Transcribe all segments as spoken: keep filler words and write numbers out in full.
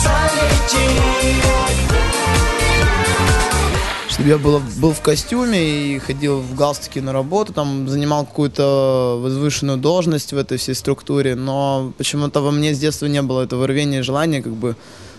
Чтобы я был, был в костюме и ходил в галстуке на работу, там занимал какую-то возвышенную должность в этой всей структуре, но почему-то во мне с детства не было этого рвения и желания, как бы,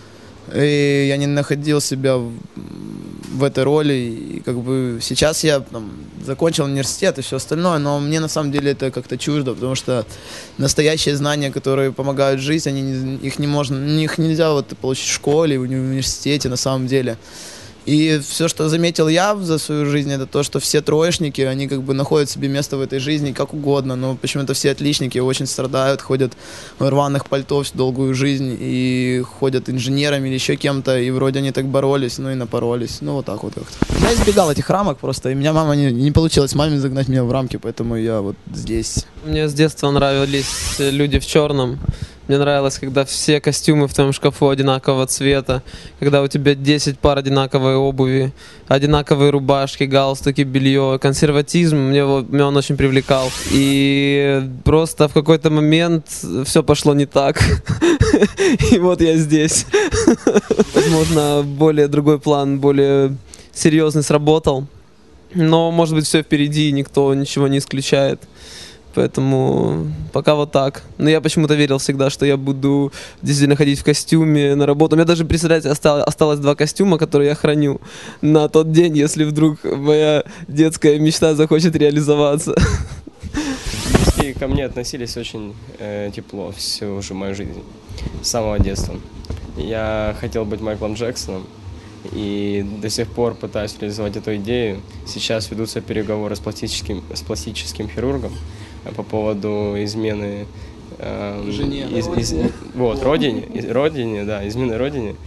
и я не находил себя в, в этой роли, и как бы сейчас я там закончил университет и все остальное, но мне на самом деле это как-то чуждо, потому что настоящие знания, которые помогают жить, они, их, не можно, их нельзя вот получить в школе, в университете на самом деле. И все, что заметил я за свою жизнь, это то, что все троечники, они как бы находят себе место в этой жизни как угодно, но почему-то все отличники очень страдают, ходят в рваных пальто всю долгую жизнь и ходят инженерами или еще кем-то, и вроде они так боролись, ну и напоролись, ну вот так вот как-то. Я избегал этих рамок просто, и меня мама не, не получилось маме загнать меня в рамки, поэтому я вот здесь. Мне с детства нравились люди в черном. Мне нравилось, когда все костюмы в твоем шкафу одинакового цвета, когда у тебя десять пар одинаковой обуви, одинаковые рубашки, галстуки, белье. Консерватизм, мне, меня он очень привлекал. И просто в какой-то момент все пошло не так. И вот я здесь. Возможно, более другой план, более серьезный сработал. Но, может быть, все впереди, никто ничего не исключает. Поэтому пока вот так. Но я почему-то верил всегда, что я буду действительно ходить в костюме на работу. У меня даже, представляете, осталось, осталось два костюма, которые я храню на тот день, если вдруг моя детская мечта захочет реализоваться. Близкие ко мне относились очень э, тепло всю уже мою жизнь, с самого детства. Я хотел быть Майклом Джексоном и до сих пор пытаюсь реализовать эту идею. Сейчас ведутся переговоры с пластическим, с пластическим хирургом по поводу измены э, Жене, из, из, вот, родине, из, родине, да, измены родине.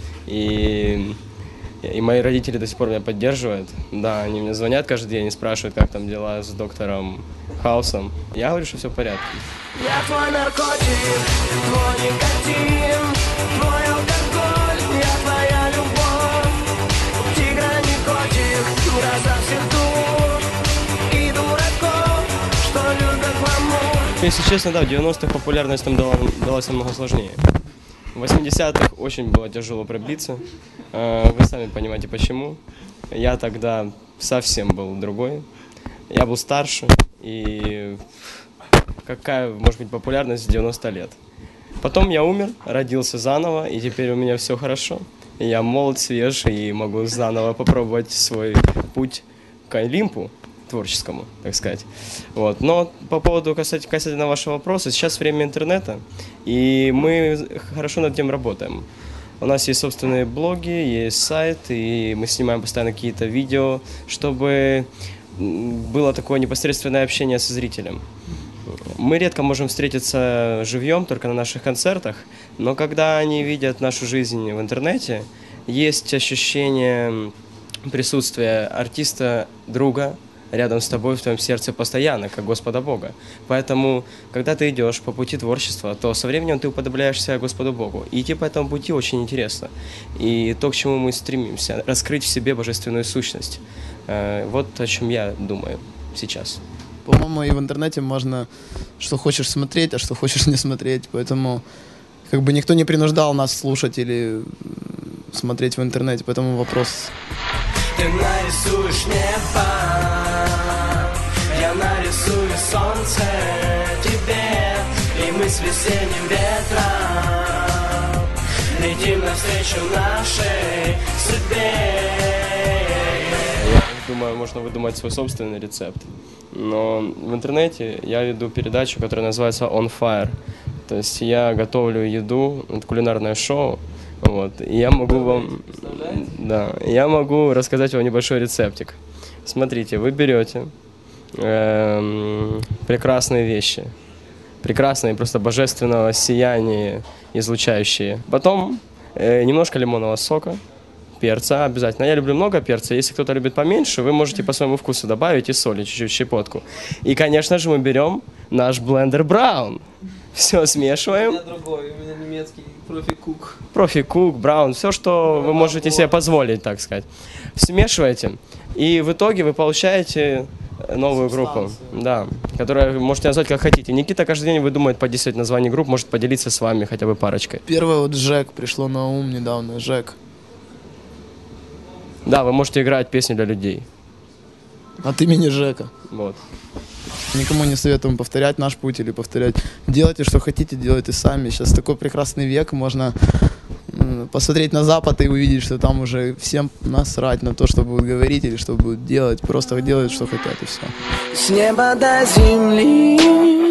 И, и мои родители до сих пор меня поддерживают. Да, они мне звонят каждый день и спрашивают, как там дела с доктором Хаусом. Я говорю, что все в порядке. Я твой наркотик, твой никотин, твой алкоголь, я твоя любовь. Тигра не котик, гроза всех дур и дураков, что любят гламур. Если честно, да, в девяностых популярность там дала, далась намного сложнее. В восьмидесятых очень было тяжело пробиться. Вы сами понимаете почему. Я тогда совсем был другой. Я был старше. И какая может быть популярность в девяносто лет. Потом я умер, родился заново, и теперь у меня все хорошо. Я молод, свеж, и могу заново попробовать свой путь к Олимпу творческому, так сказать. Вот. Но по поводу касательно, касательно вашего вопроса, сейчас время интернета, и мы хорошо над этим работаем. У нас есть собственные блоги, есть сайт, и мы снимаем постоянно какие-то видео, чтобы было такое непосредственное общение со зрителем. Мы редко можем встретиться живьем, только на наших концертах, но когда они видят нашу жизнь в интернете, есть ощущение присутствия артиста, друга рядом с тобой в твоем сердце постоянно, как Господа Бога. Поэтому, когда ты идешь по пути творчества, то со временем ты уподобляешься Господу Богу. И идти по этому пути очень интересно. И то, к чему мы стремимся, раскрыть в себе божественную сущность. Вот о чем я думаю сейчас. По-моему, и в интернете можно что хочешь смотреть, а что хочешь не смотреть. Поэтому как бы никто не принуждал нас слушать или смотреть в интернете. Поэтому вопрос... Ты нарисуешь небо, я нарисую солнце тебе, и мы с весенним ветром летим навстречу нашей судьбе. Я думаю, можно выдумать свой собственный рецепт. Но в интернете я веду передачу, которая называется On Fire. То есть я готовлю еду, это кулинарное шоу. Вот. И я могу вам, да, я могу рассказать вам небольшой рецептик. Смотрите, вы берете э, прекрасные вещи, прекрасные, просто божественного сияния излучающие. Потом э, немножко лимонного сока, перца обязательно. Я люблю много перца. Если кто-то любит поменьше, вы можете по своему вкусу добавить и соли, чуть-чуть, щепотку. И, конечно же, мы берем наш блендер Браун. Все смешиваем. У меня другой, у меня немецкий профи-кук. Профи-кук, Браун, все, что вы можете себе позволить, так сказать. Смешиваете, и в итоге вы получаете новую группу, да, которая можете назвать как хотите. Никита каждый день выдумывает по десять названий групп, может поделиться с вами хотя бы парочкой. Первое вот Жек пришло на ум недавно, Жек. Да, вы можете играть песни для людей. От имени Жека. Вот. Никому не советуем повторять наш путь или повторять. Делайте, что хотите, делайте сами. Сейчас такой прекрасный век, можно посмотреть на Запад и увидеть, что там уже всем насрать на то, что будут говорить или что будут делать. Просто делают, что хотят, и все. С неба до земли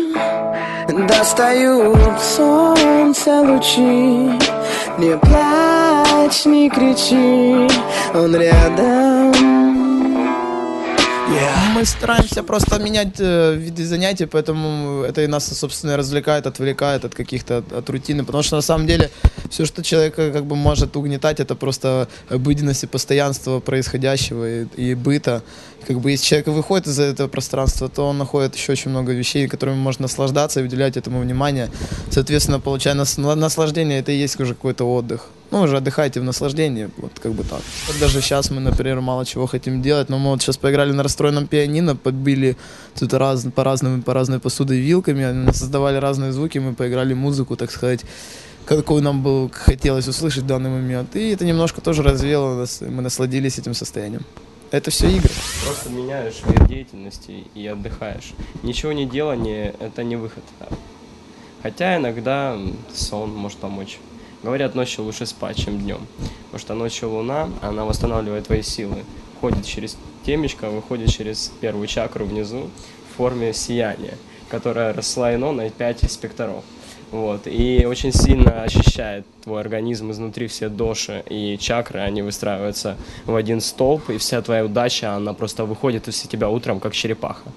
достают солнце лучи. Не плачь, не кричи, он рядом. Yeah. Мы стараемся просто менять э, виды занятий, поэтому это и нас, собственно, развлекает, отвлекает от каких-то, от, от рутины, потому что на самом деле все, что человека как бы может угнетать, это просто обыденность и постоянство происходящего и, и быта. Как бы если человек выходит из этого пространства, то он находит еще очень много вещей, которыми можно наслаждаться и уделять этому внимание. Соответственно, получая нас, наслаждение, это и есть уже какой-то отдых. Ну, уже отдыхайте в наслаждении, вот как бы так. Вот даже сейчас мы, например, мало чего хотим делать, но мы вот сейчас поиграли на расстроенном пианино, подбили тут раз, по разным, по разной посудой вилками, создавали разные звуки, мы поиграли музыку, так сказать, какую нам было, хотелось услышать в данный момент. И это немножко тоже развеяло нас, мы насладились этим состоянием. Это все игры. Просто меняешь вид деятельности и отдыхаешь. Ничего не делание – это не выход. Хотя иногда сон может помочь. Говорят, ночью лучше спать, чем днем. Потому что ночью луна, она восстанавливает твои силы. Входит через темечко, выходит через первую чакру внизу в форме сияния, которое расслоено на пять спектров. Вот. И очень сильно очищает твой организм изнутри, все доши и чакры, они выстраиваются в один столб, и вся твоя удача, она просто выходит из тебя утром, как черепаха.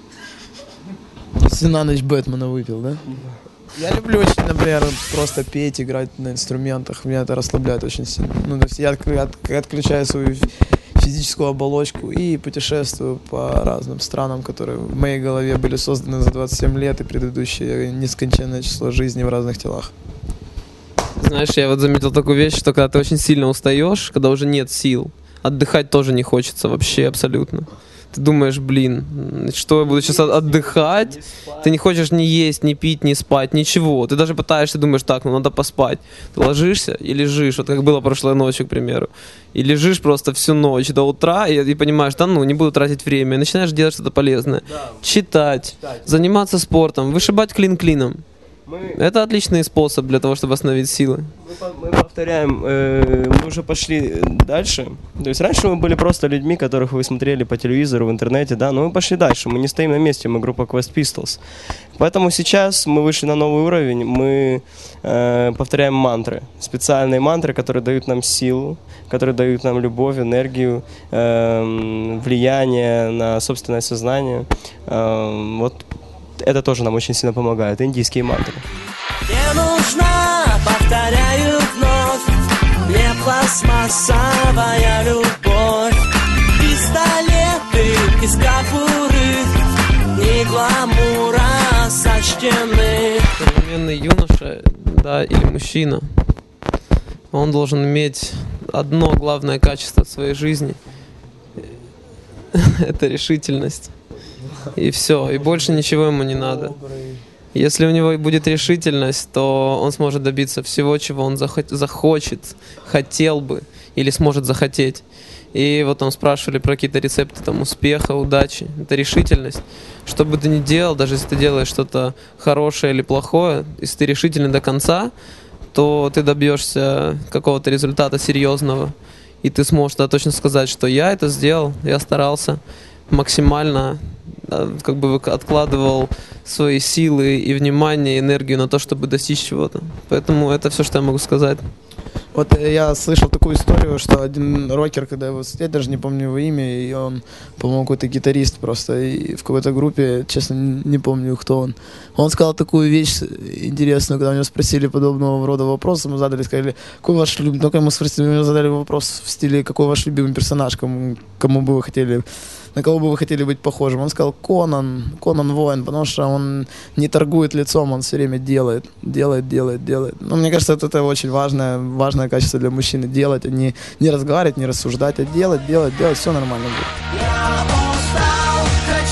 Если на ночь Бэтмена выпил, да? Я люблю очень, например, просто петь, играть на инструментах. Меня это расслабляет очень сильно. Ну, то есть я от, от, отключаю свою физическую оболочку и путешествую по разным странам, которые в моей голове были созданы за двадцать семь лет и предыдущее нескончаемое число жизней в разных телах. Знаешь, я вот заметил такую вещь, что когда ты очень сильно устаешь, когда уже нет сил, отдыхать тоже не хочется вообще абсолютно. Ты думаешь, блин, что я буду сейчас отдыхать? Ты не хочешь ни есть, ни пить, ни спать, ничего. Ты даже пытаешься, думаешь, так, ну надо поспать. Ты ложишься и лежишь, вот как было прошлой ночью, к примеру. И лежишь просто всю ночь до утра, и, и понимаешь, да ну, не буду тратить время. И начинаешь делать что-то полезное. Да. Читать, Читать, заниматься спортом, вышибать клин клином. Мы... Это отличный способ для того, чтобы восстановить силы. Мы, мы повторяем, э, мы уже пошли дальше. То есть раньше мы были просто людьми, которых вы смотрели по телевизору, в интернете, да, но мы пошли дальше, мы не стоим на месте, мы группа Quest Pistols. Поэтому сейчас мы вышли на новый уровень, мы э, повторяем мантры, специальные мантры, которые дают нам силу, которые дают нам любовь, энергию, э, влияние на собственное сознание. Э, вот это тоже нам очень сильно помогает, индийские мантры. Не нужна, повторяю вновь, не пластмассовая любовь. Пистолеты из кобуры, не гламура сочтены. Современный юноша, да, или мужчина, он должен иметь одно главное качество в своей жизни. Это решительность. И все, и больше ничего ему не надо. Если у него будет решительность, то он сможет добиться всего, чего он захо- захочет, хотел бы или сможет захотеть. И вот там спрашивали про какие-то рецепты там, успеха, удачи. Это решительность. Что бы ты ни делал, даже если ты делаешь что-то хорошее или плохое, если ты решительный до конца, то ты добьешься какого-то результата серьезного. И ты сможешь да, точно сказать, что я это сделал, я старался максимально, как бы откладывал свои силы и внимание, и энергию на то, чтобы достичь чего-то. Поэтому это все, что я могу сказать. Вот я слышал такую историю, что один рокер, когда его, я даже не помню его имя, и он, по-моему, какой-то гитарист просто, и в какой-то группе, честно, не помню, кто он. Он сказал такую вещь интересную, когда у него спросили подобного рода вопросы, мы задали, сказали, какой ваш любимый, только ему спросили, мы задали вопрос в стиле, какой ваш любимый персонаж, кому, кому бы вы хотели, на кого бы вы хотели быть похожим. Он сказал, Конан, Конан воин, потому что он не торгует лицом, он все время делает, делает, делает, делает. Но мне кажется, это, это очень важное, важное качество для мужчины, делать, а не, не разговаривать, не рассуждать, а делать, делать, делать, все нормально будет.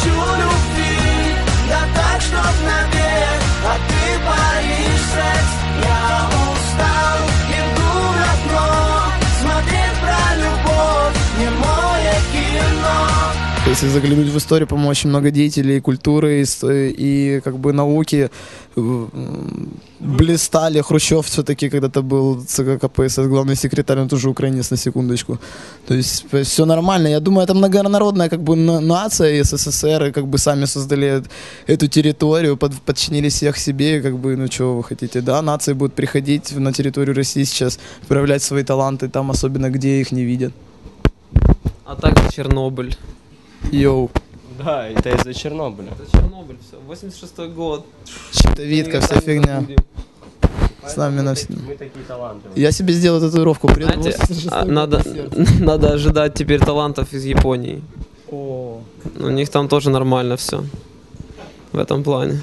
Если заглянуть в историю, по-моему, очень много деятелей культуры и, и как бы науки блистали. Хрущев все-таки когда-то был ЦК КПСС, главный секретарь, он тоже украинец, на секундочку. То есть все нормально. Я думаю, это многонародная как бы нация, СССР, и как бы сами создали эту территорию, под, подчинили всех себе, и как бы, ну чего вы хотите, да, нации будут приходить на территорию России сейчас, проявлять свои таланты там, особенно где их не видят. А также Чернобыль. Йоу. Да, это из-за Чернобыля. Это Чернобыль, все. восемьдесят шестой год. Щитовидка, вся фигня. С нами на все. Мы такие таланты. Я себе сделал татуировку. Знаете, а, надо, надо ожидать теперь талантов из Японии. О. У них там тоже нормально все. В этом плане.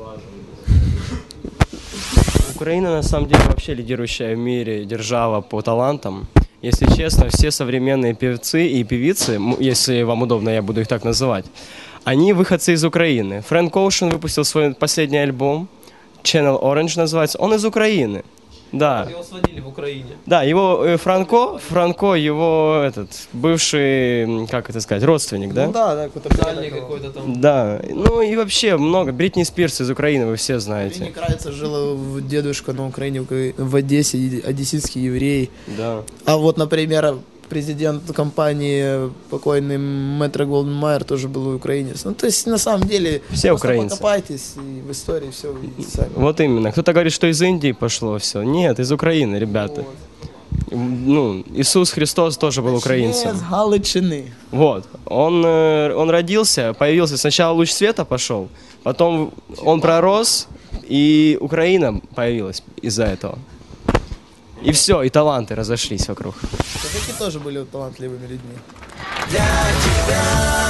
Украина на самом деле вообще лидирующая в мире держава по талантам. Если честно, все современные певцы и певицы, если вам удобно, я буду их так называть, они выходцы из Украины. Фрэнк Оушен выпустил свой последний альбом, Channel Orange называется, он из Украины. Да. Его сводили в Украине. Да, его э, Франко, Франко, его этот бывший, как это сказать, родственник, да? Ну да, да, какой-то Дальний какой-то там. Да, ну и вообще много. Бритни Спирс из Украины, вы все Мне знаете. нравится, жила дедушка на Украине, в Одессе, одесситский еврей. Да. А вот, например, президент компании покойный Метро Голден Майер тоже был украинец. Ну, то есть, на самом деле, все украинцы. Покопайтесь, и в истории все увидите сами. Вот именно. Кто-то говорит, что из Индии пошло все. Нет, из Украины, ребята. Вот. Ну, Иисус Христос тоже был украинцем. С Галичины. Вот. Он, он родился, появился, сначала луч света пошел, потом он пророс, и Украина появилась из-за этого. И все, и таланты разошлись вокруг. Казаки тоже были талантливыми людьми. Для тебя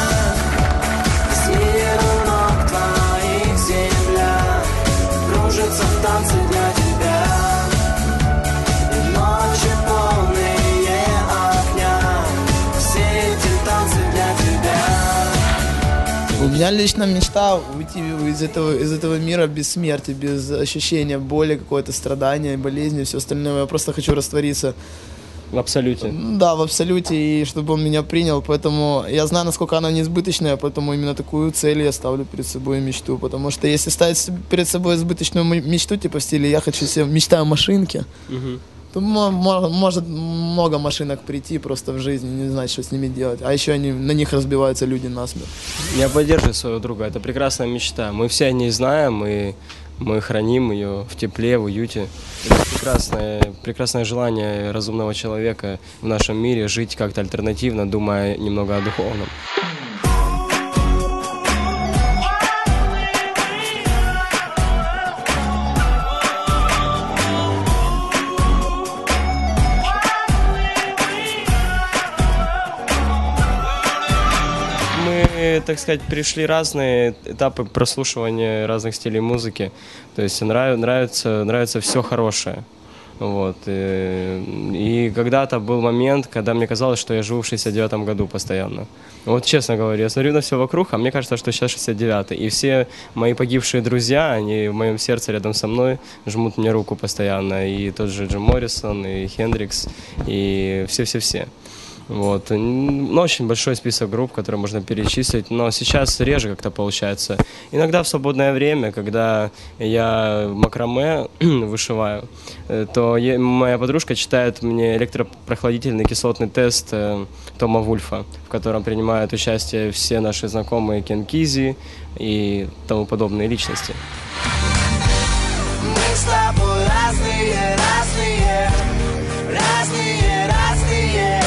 с миру ног твоих земля кружится в танце для тебя. И ночи полные огня, все эти танцы для тебя. У меня лично мечта уйти из этого, из этого мира без смерти, без ощущения боли, какое-то страдания, болезни, все остальное. Я просто хочу раствориться. В абсолюте. Да, в абсолюте, и чтобы он меня принял. Поэтому я знаю, насколько она неизбыточная, поэтому именно такую цель я ставлю перед собой, мечту. Потому что если ставить перед собой избыточную мечту, типа в стиле «я хочу себе, мечтаю о машинке», Угу. то может много машинок прийти просто в жизни, не знать, что с ними делать. А еще они, на них разбиваются люди насмерть. Я поддерживаю своего друга, это прекрасная мечта. Мы все о ней знаем, и мы храним ее в тепле, в уюте. Это прекрасное, прекрасное желание разумного человека в нашем мире жить как-то альтернативно, думая немного о духовном. Мы, так сказать, перешли разные этапы прослушивания разных стилей музыки. То есть нрав, нравится, нравится все хорошее. Вот. И, и когда-то был момент, когда мне казалось, что я живу в шестьдесят девятом году постоянно. Вот честно говоря, я смотрю на все вокруг, а мне кажется, что сейчас шестьдесят девятый. И все мои погибшие друзья, они в моем сердце рядом со мной жмут мне руку постоянно. И тот же Джим Моррисон, и Хендрикс, и все-все-все. Вот. Ну, очень большой список групп, которые можно перечислить, но сейчас реже как-то получается. Иногда в свободное время, когда я макраме вышиваю, то я, моя подружка читает мне электропрохладительный кислотный тест э, Тома Вульфа, в котором принимают участие все наши знакомые Кен Кизи и тому подобные личности. Мы с тобой разные, разные, разные, разные.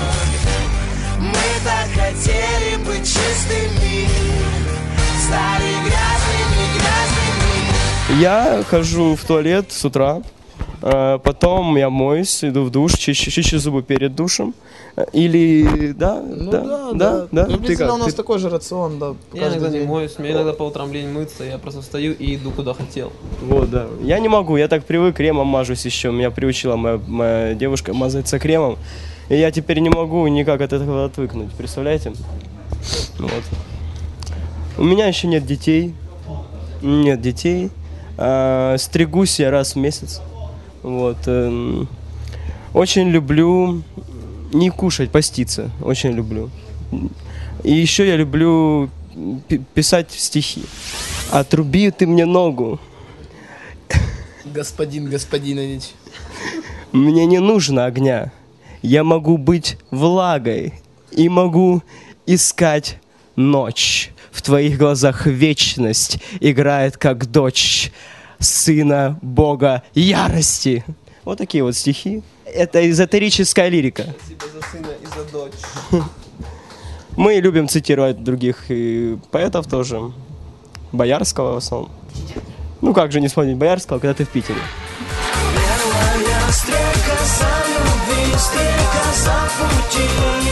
Мы так хотели быть чистыми, стали грязными, грязными. Я хожу в туалет с утра, потом я моюсь, иду в душ, чищу, чищу зубы перед душем. Или, да, Ну да, да, да, да. да. Ты как? у нас Ты- такой же рацион, да. Я каждый иногда не день. моюсь, мне иногда по утрам лень мыться, я просто встаю и иду куда хотел. Вот, да. Я не могу, я так привык, кремом мажусь еще. Меня приучила моя, моя девушка мазаться кремом. И я теперь не могу никак от этого отвыкнуть, представляете? Вот. У меня еще нет детей. Нет детей. А, стригусь я раз в месяц. Вот. эм, Очень люблю не кушать, поститься. Очень люблю. И еще я люблю п- писать стихи. Отруби ты мне ногу. Господин Господинович. Мне не нужно огня. Я могу быть влагой и могу искать ночь. В твоих глазах вечность играет как дочь сына бога ярости. Вот такие вот стихи. Это эзотерическая лирика. Спасибо за сына и за дочь. Мы любим цитировать других и поэтов тоже. Боярского в основном. Ну как же не вспомнить Боярского, когда ты в Питере. Белая стрекоза любви, стрекоза пути.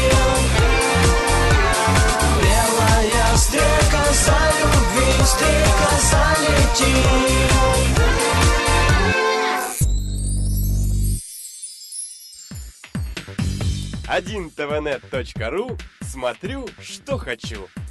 Белая стрекоза любви, стрекоза лети. один тэ вэ нет точка ру. Смотрю, что хочу.